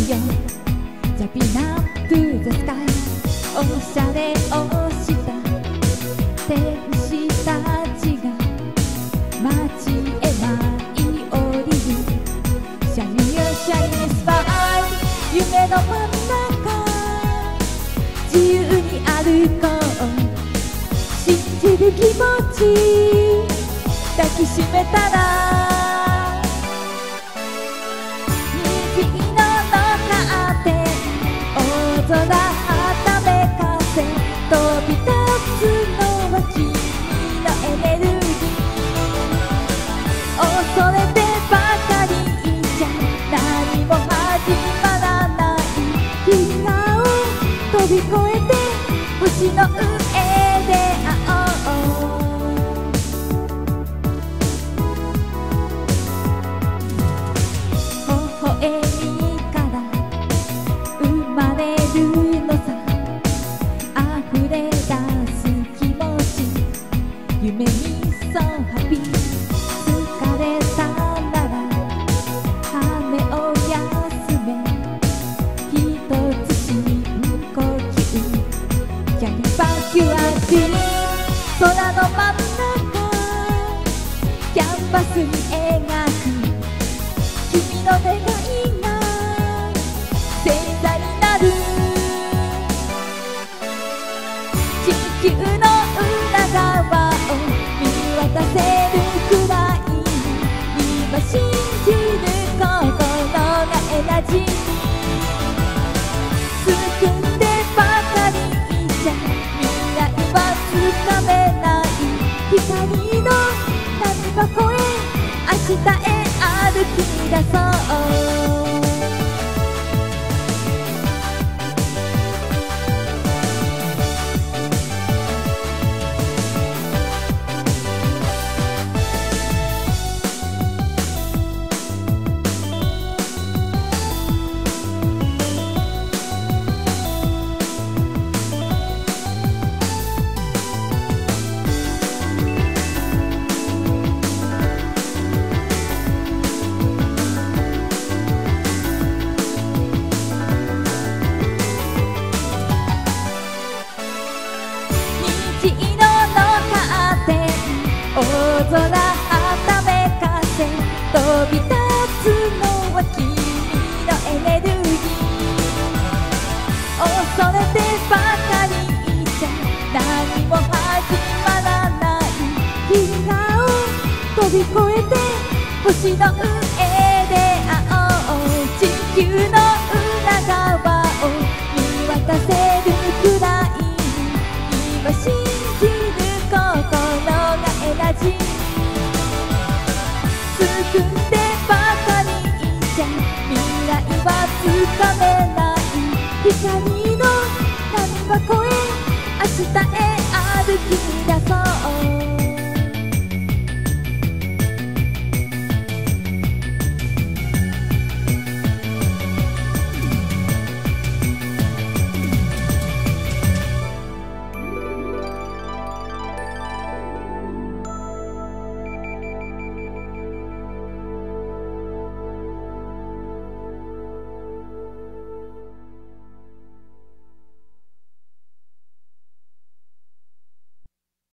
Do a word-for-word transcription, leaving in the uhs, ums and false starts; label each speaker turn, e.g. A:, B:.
A: よ。ジャピナップザスカイ、おしゃれをした天使たちが街へ舞い降りる。シャニーよシャニースパイ、夢の真ん中自由に歩こう。信じる気持ち抱きしめたら、虹色のカーテン、大空はためかせ、飛び立つのは君のエネルギー。恐れてばかりじゃ何も始まらない。日がを飛び越えて星の上で会おう。微笑みから生まれるのさ、溢れ出す気持ち、夢にそうハッピー。疲れたなら羽を休め、ひとつ深呼吸。キャリバキュアティー、空の真ん中キャンバスに描く君の願いが星座になる。地球の裏側を見渡せるくらい、今信じる心がエナジー。救ってばかりじゃ未来はつかめない。光の波箱へ明日へ歩き出そう。虹色のカーテン、大空はためかせ、飛び立つのは君のエネルギー。恐れてばかりじゃ何も始まらない。日がを飛び越えて星の上で会おう。地球の裏側を見渡せるくらい、今信じる心がエナジー。救ってばかりじゃ未来はつかめない。光の波箱へ明日へ歩き出そう。